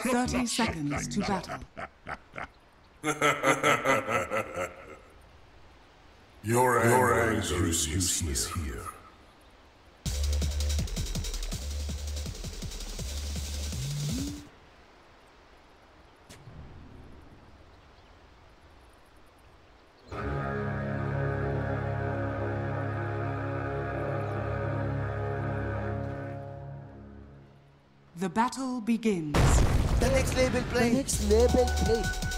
30 seconds to battle. Your anger is useless here. The battle begins. The next label play. The next label play.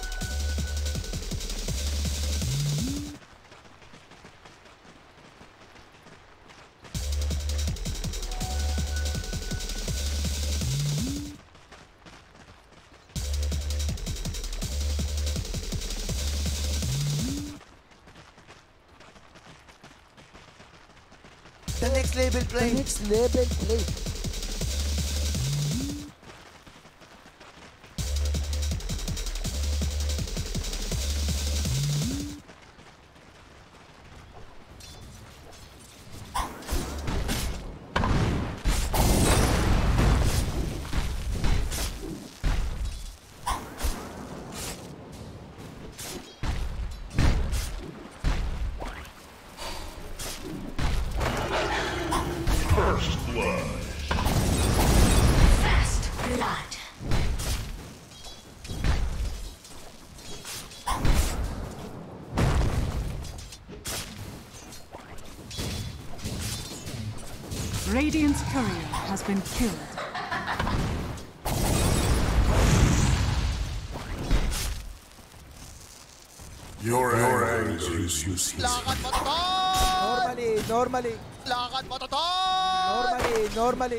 The next label play. The next label play. First blood. First blood. Radiant's courier has been killed. Your anger is useless. Lakad mo to! Normally. Lakad mo to! Normally.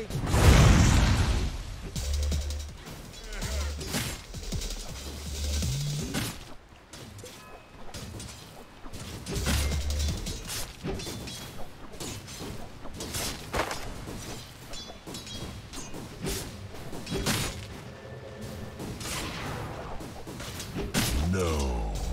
No.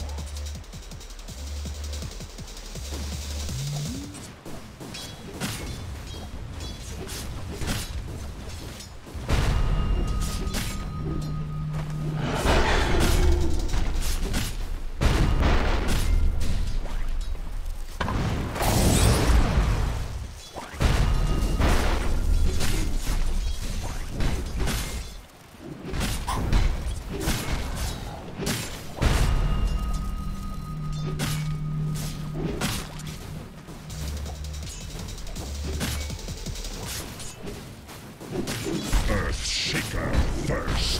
Earthshaker first.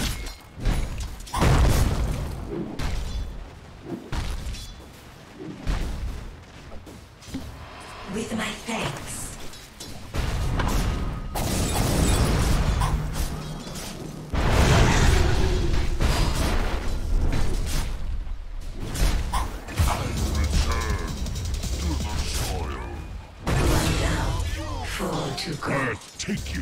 With my thanks. I return to the soil. Fall to ground. Earth take you.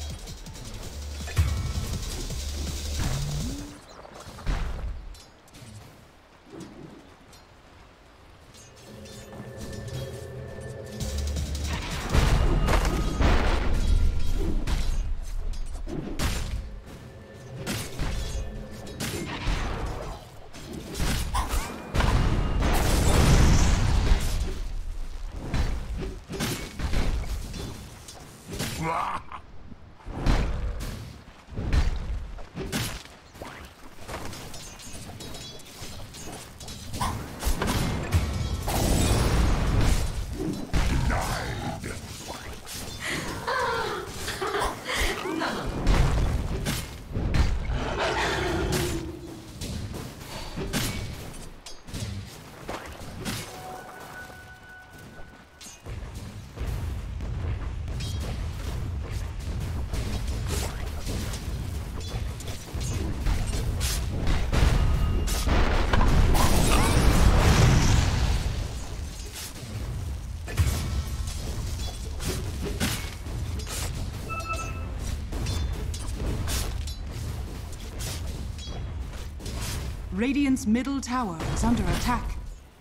Radiant's middle tower is under attack.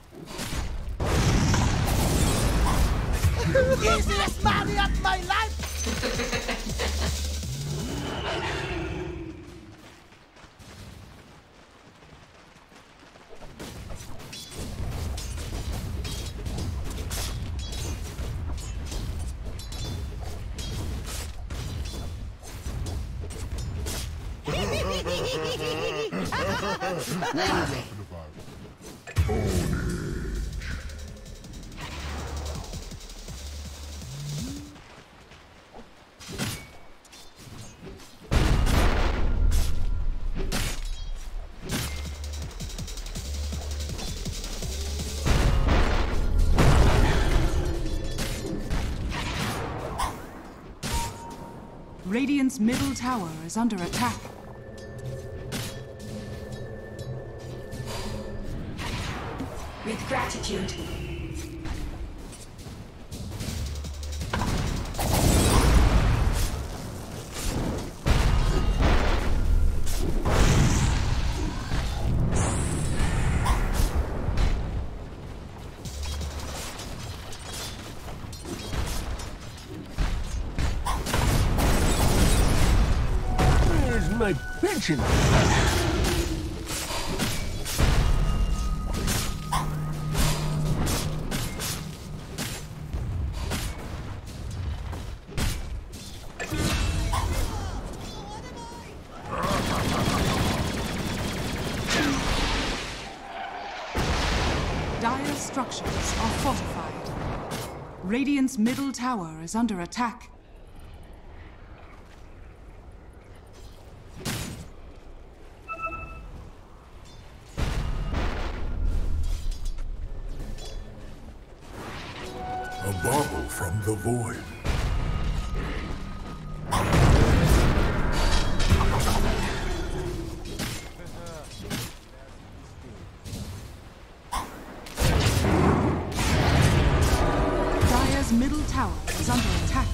Easiest money of my life! Radiant's middle tower is under attack. With gratitude. Where's my pension? Dire's structures are fortified. Radiant's middle tower is under attack. A bauble from the void. Dire's middle tower is under attack.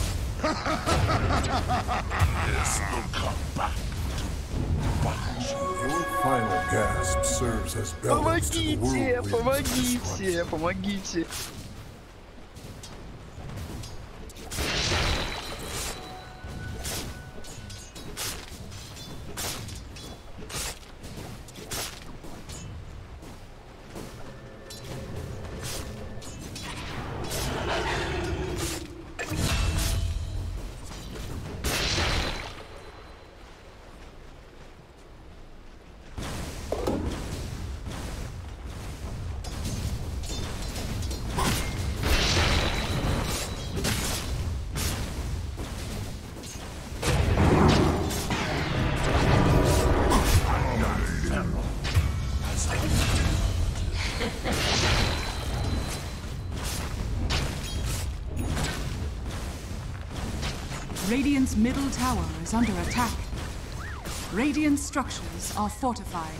This will come back to bite you. Your final gasp serves as bellows to the whirlwinds of destruction. Помогите! Radiant's middle tower is under attack. Radiant's structures are fortified.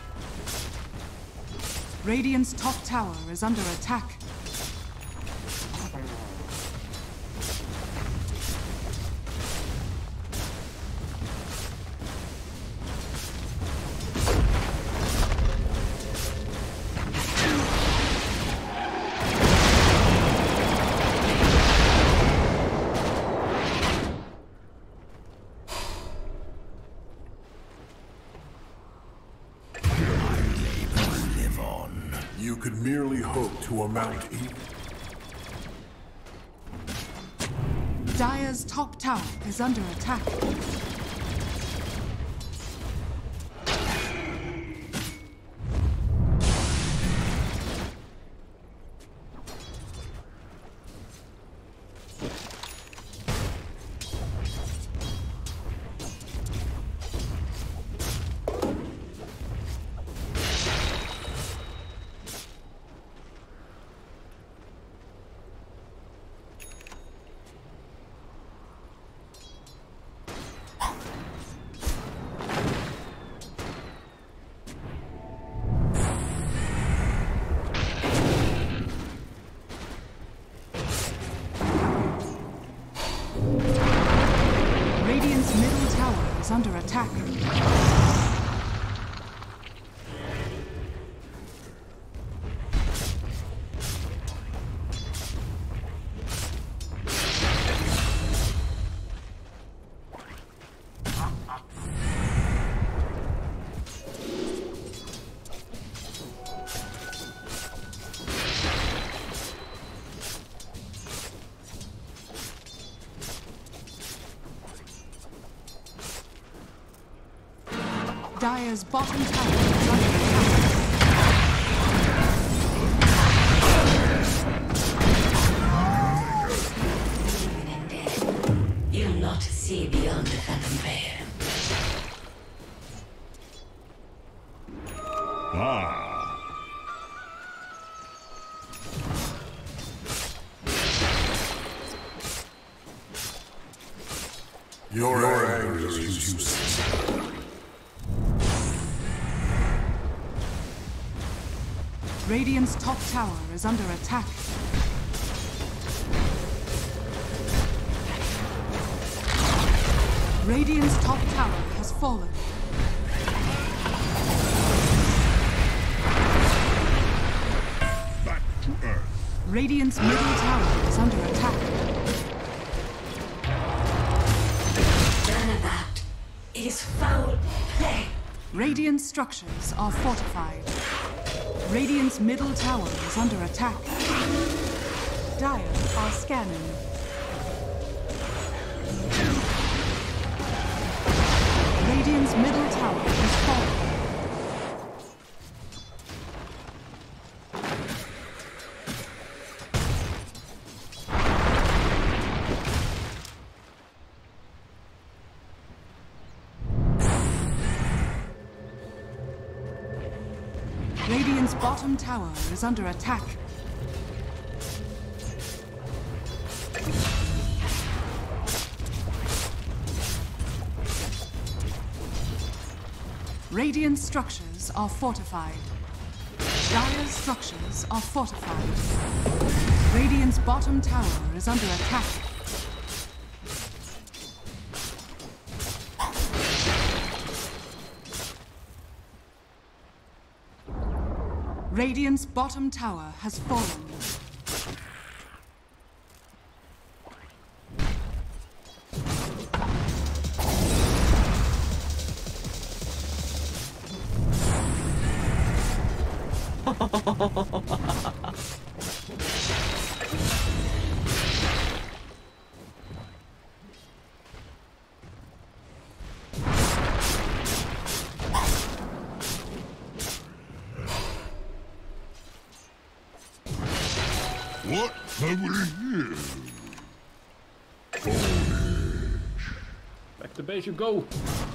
Radiant's top tower is under attack. You could merely hope to amount even. Dire's top tower is under attack. Radiant's middle tower is under attack. Dire's bottom tower is under attack. Even in death, you'll not see beyond the phantom veil. Your anger is useless. Radiant's top tower is under attack. Radiant's top tower has fallen. Back to Earth. Radiant's middle tower is under attack. None of that. It is foul play. Radiant structures are fortified. Radiant's middle tower is under attack. Dire are scanning. Radiant's middle tower is falling. Radiant's bottom tower is under attack. Radiant structures are fortified. Dire's structures are fortified. Radiant's bottom tower is under attack. Radiant's bottom tower has fallen. What have we here? Back to base you go.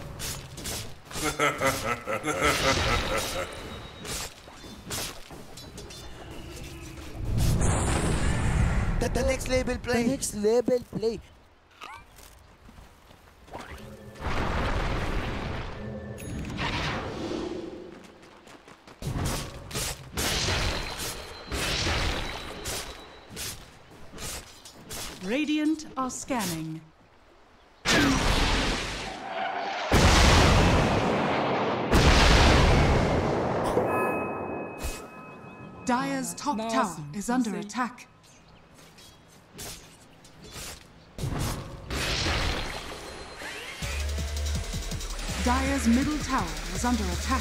The next label The play. next label play. Radiant are scanning. Dire's top tower is under attack. Dire's middle tower is under attack.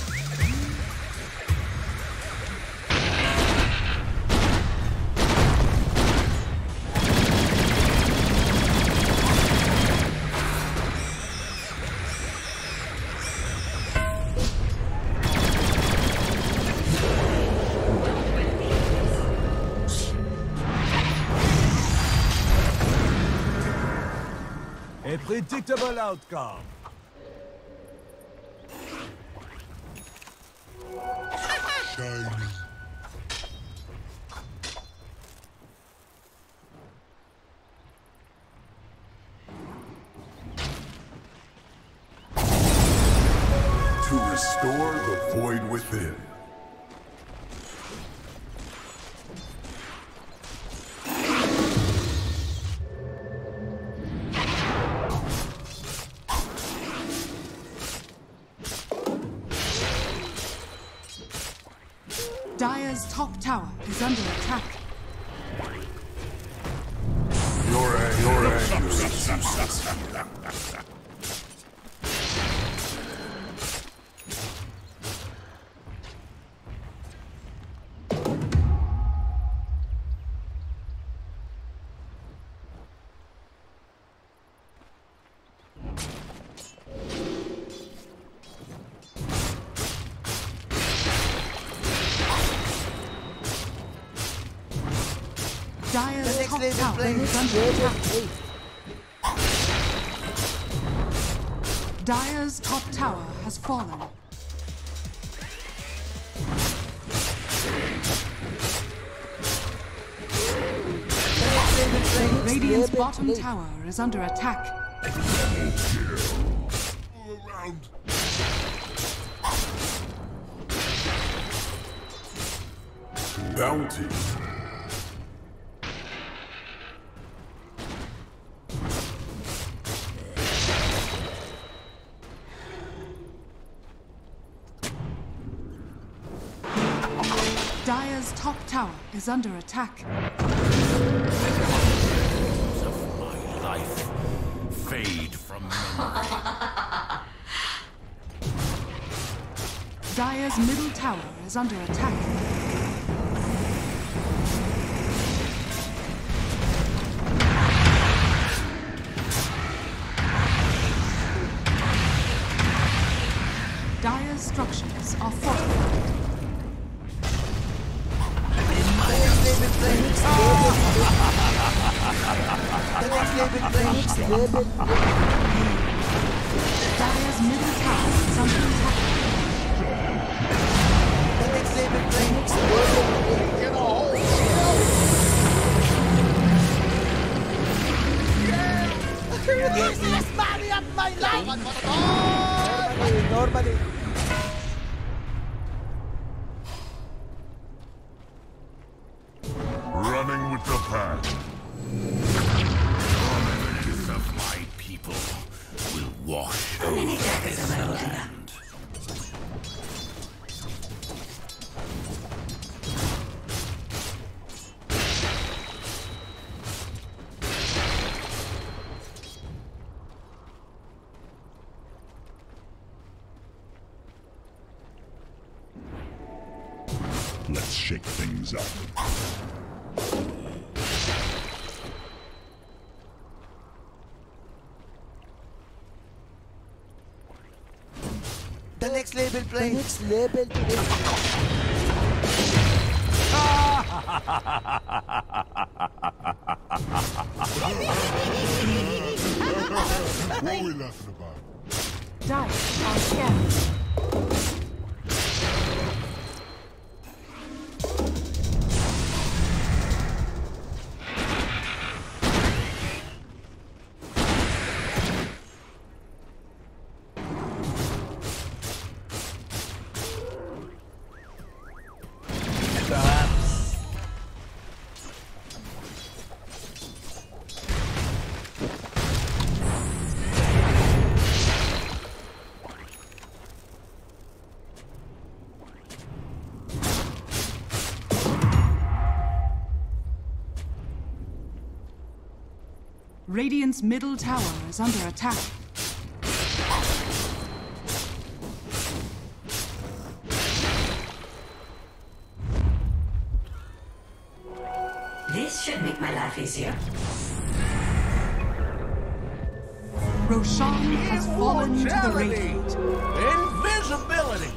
A predictable outcome. Shiny. To restore the void within. Dire's top tower is under attack. Your anger is useless. Dire's next top level tower play. is under Label attack. play. Dire's top tower has fallen. Radiant's bottom tower is under attack. All around. Bounty. Dire's top tower is under attack. Of my life fade from memory. Dire's middle tower is under attack. Dire's structures are fortified. Dire's middle tower is under attack. Normally. Running with the pack. Death of my people will wash over this land. Let's shake things up. The next label The play. next label play. What are we laughing about? Dire are scared. Radiant's middle tower is under attack. This should make my life easier. Roshan has fallen to the Charity! Radiant. Invisibility!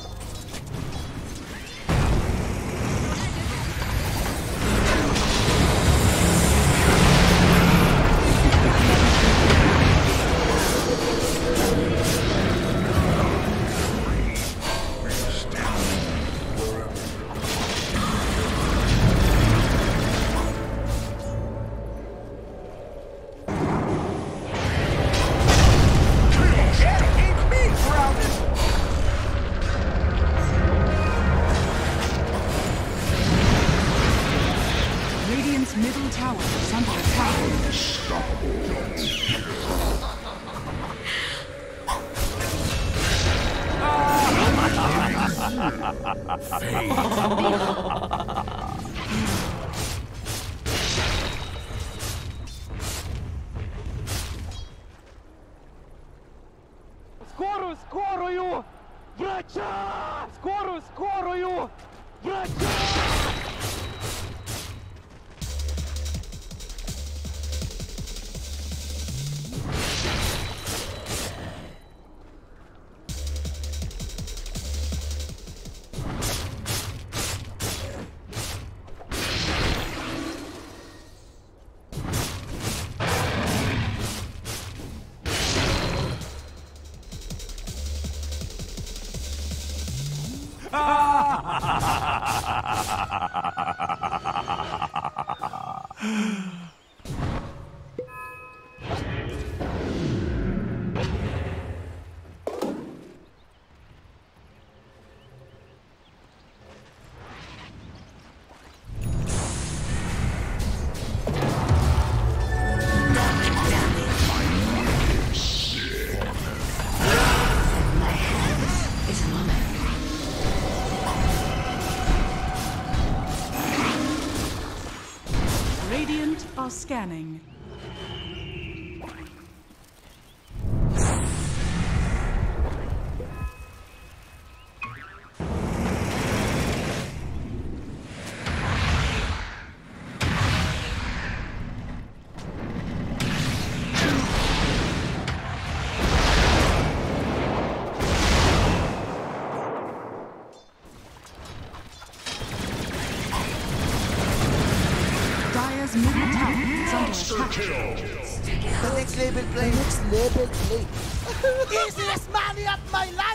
Radiant's middle tower is under attack. Скорую, скорую! Врача! Скорую, скорую! Врача! Radiant are scanning. Dire's middle tower is under attack. The next label The play. next label play. Easiest money of my life.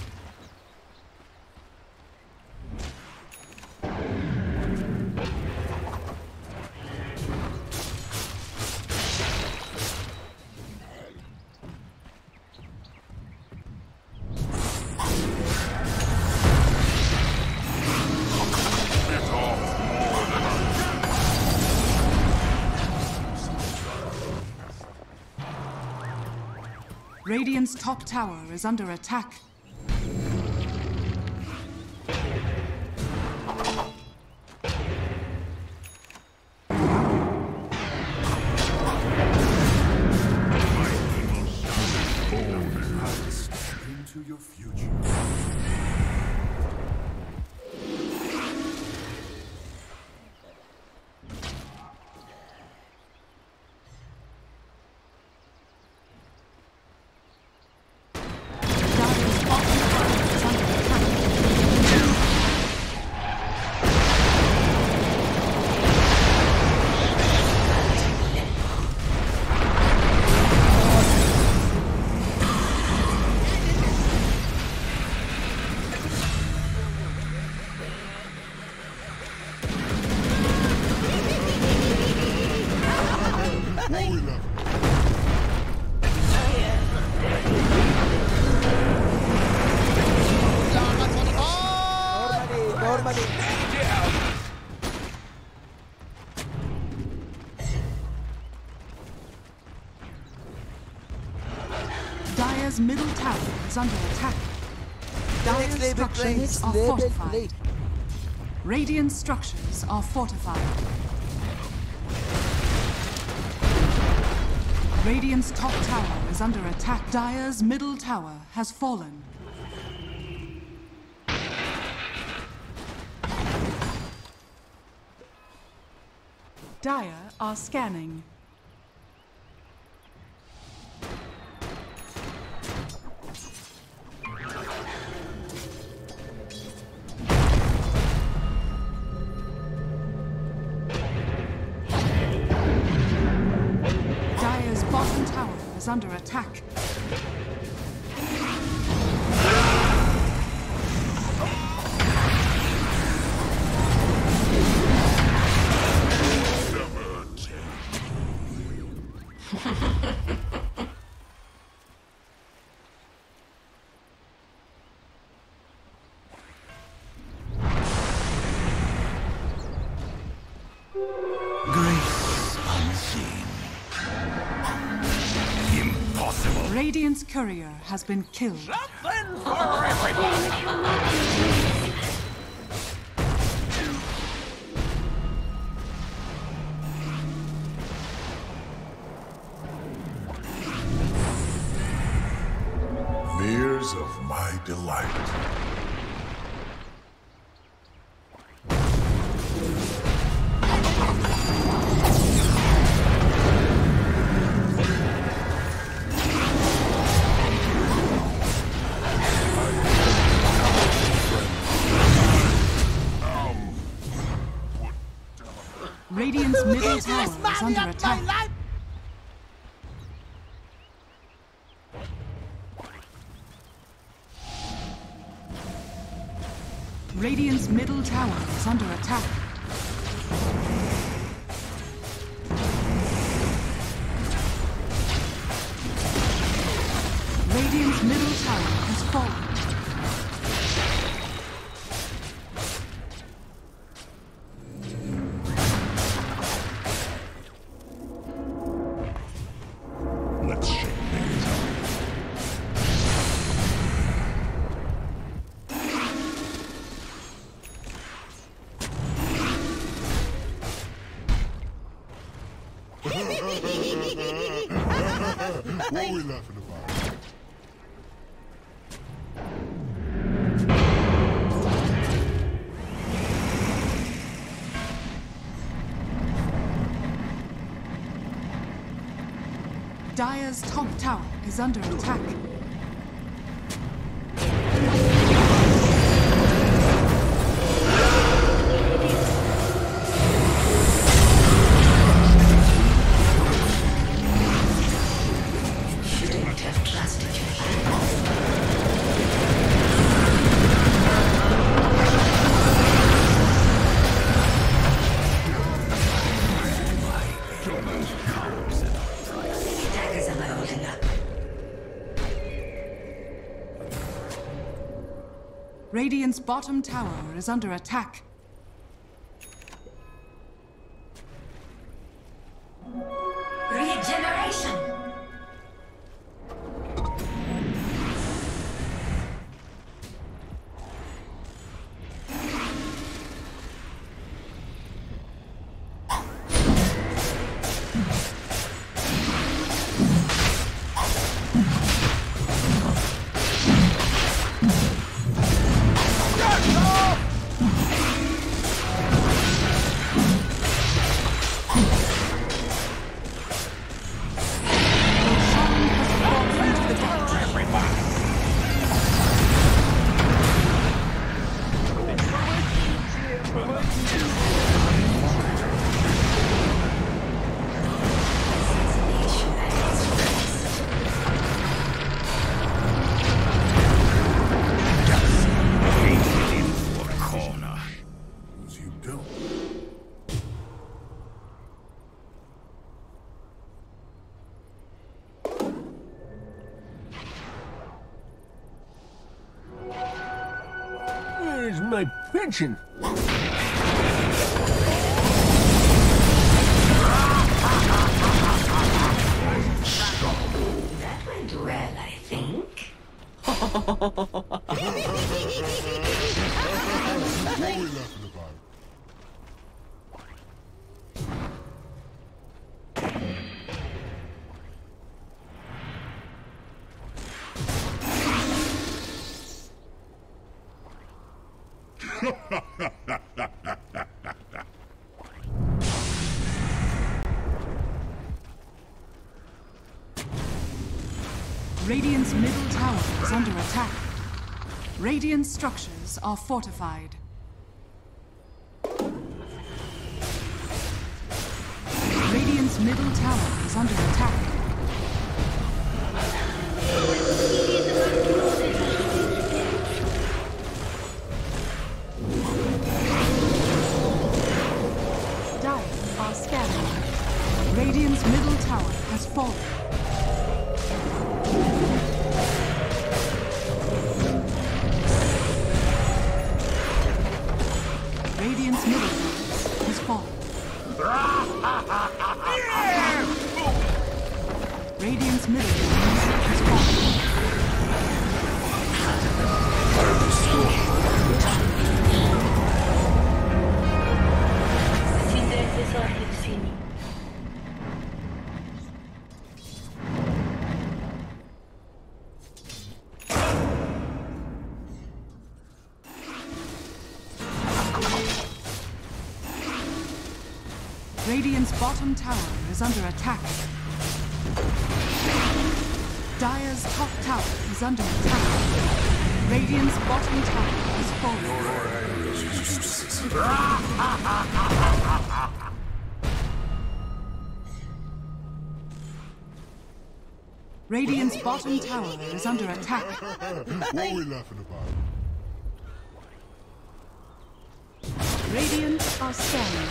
Radiant's top tower is under attack. Into your future. Dire's bottom tower is under attack. Normally. Dire's middle tower is under attack. next Dire's label play. structures Next are label fortified. play. Radiant structures are fortified. Radiant's top tower is under attack. Dire's middle tower has fallen. Dire are scanning. Dire's bottom tower is under attack. Grace unseen. Impossible. Radiant's courier has been killed. Something for everybody. Fears of my delight. Radiant's middle tower Easiest is money under of my attack. life. Radiant's middle tower is under attack. Radiant's middle tower has fallen. Let's shake things up. What are we laughing about? Dire's top tower is under attack. Shouldn't have trusted you. Daggers am I holding up? Radiant's bottom tower is under attack. Regeneration! Where's my pension? That went well, I think. What are we laughing about? Radiant's middle tower is under attack. Radiant structures are fortified. Radiant's middle tower is under attack. Dire are scanning. Radiant's middle tower has fallen. Radiant's middle tower has fallen. Radiant's middle tower has fallen. Radiant's bottom tower is under attack. Dire's top tower is under attack. Radiant's bottom tower is falling. Radiant's bottom tower is under attack. What are we laughing about? Radiant are scanning.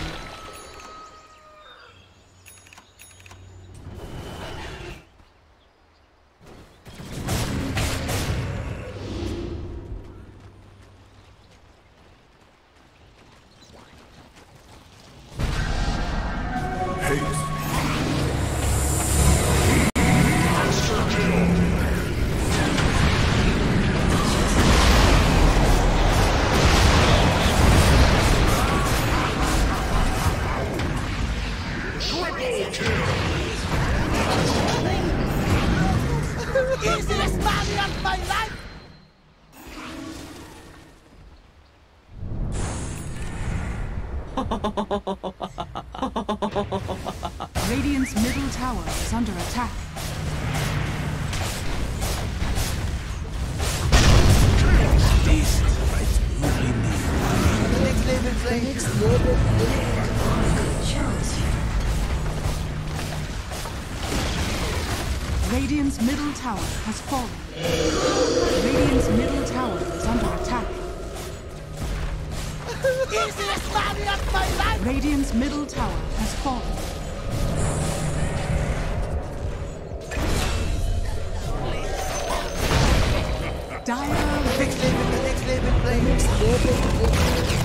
Easiest money of my life! Radiant's middle tower is under attack. This fight will be me. The next level play. Next level play. Radiant's middle tower has fallen. Radiant's middle tower is under attack. Easiest money of my life! Radiant's middle tower has fallen. Dire The next level play. Next level play.